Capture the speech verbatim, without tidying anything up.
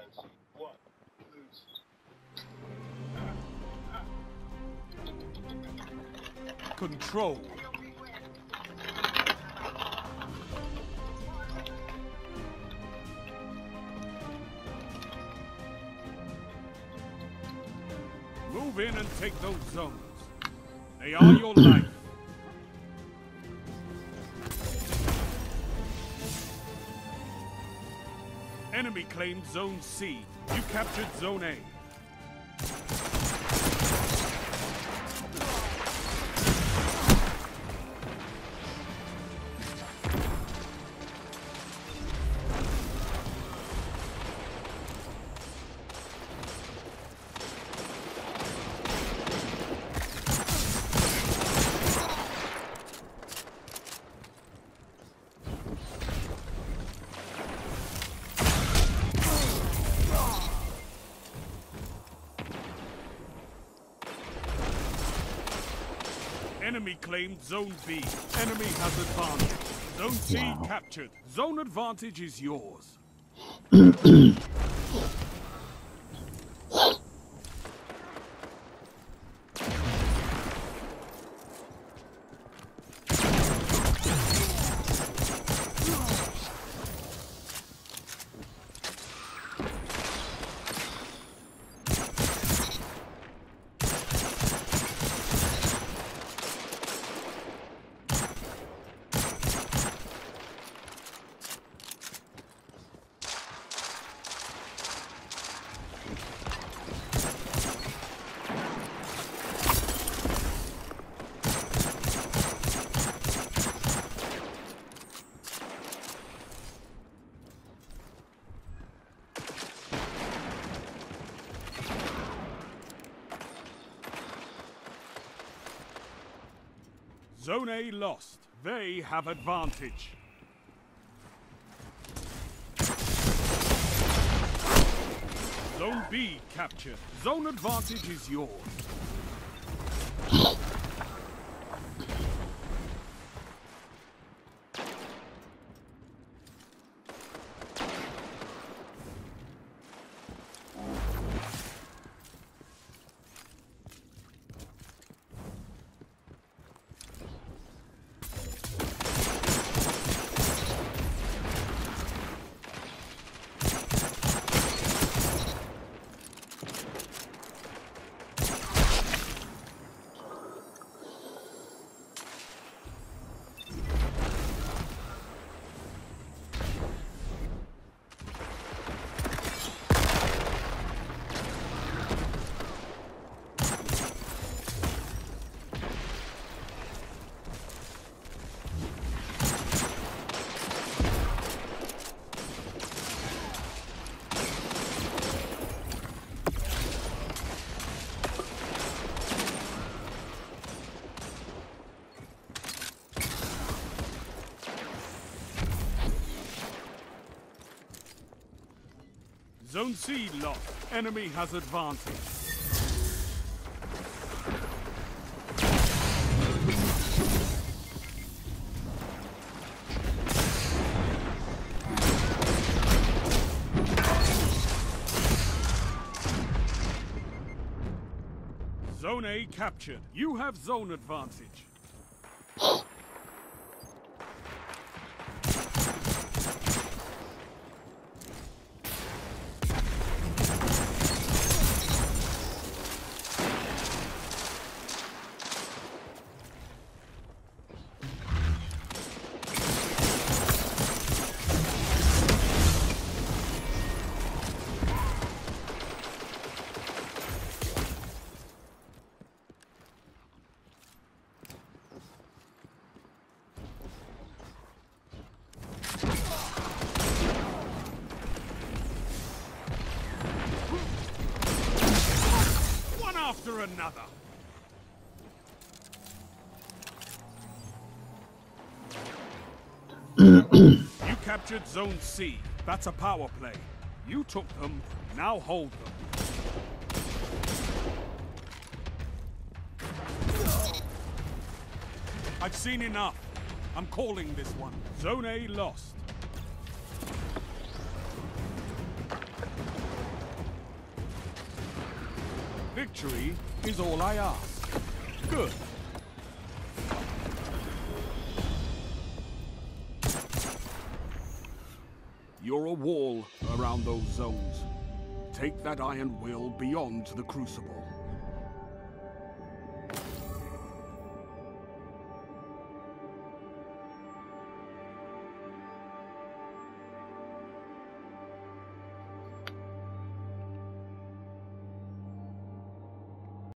Control. Move in and take those zones. They are your life. Enemy claimed Zone C. You captured Zone A. Enemy claimed Zone B. Enemy has advantage. Zone C wow. captured. Zone advantage is yours. Zone A lost. They have advantage. Zone B captured. Zone advantage is yours. Zone C lost. Enemy has advantage. Zone A captured. You have zone advantage. After another. You captured Zone C. That's a power play. You took them, now hold them. I've seen enough. I'm calling this one. Zone A lost. victory is all I ask. Good. You're a wall around those zones. Take that iron will beyond the Crucible.